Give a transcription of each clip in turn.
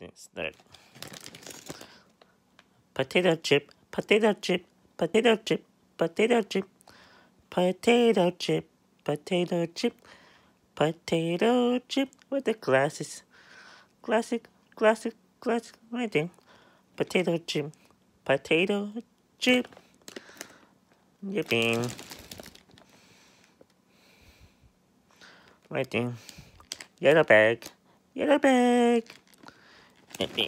Start. Potato chip, potato chip, potato chip, potato chip, potato chip, potato chip, potato chip with the glasses. Classic, classic, classic, right there. Potato chip, potato chip. Yippee. Right there. Yellow bag, yellow bag. Yippee.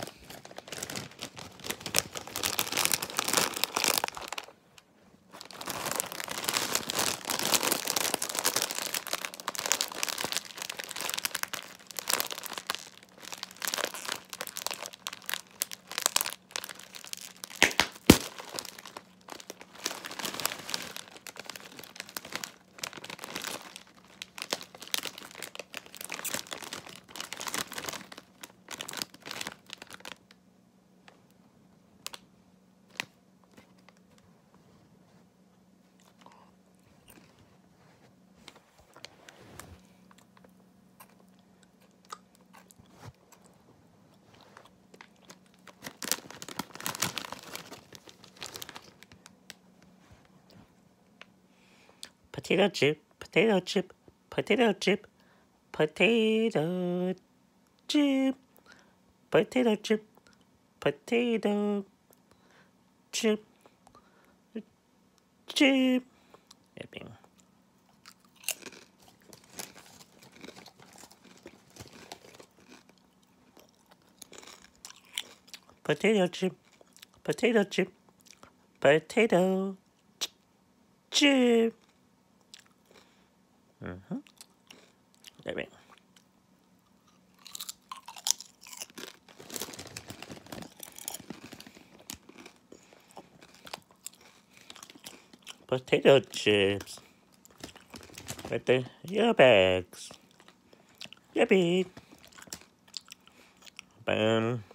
Potato chip, potato chip, potato chip, potato chip, potato chip, potato chip, chip. Yippee. Potato chip, potato chip, potato chip. Yippee. Potato chips with the yellow bags. Yippee. Boom.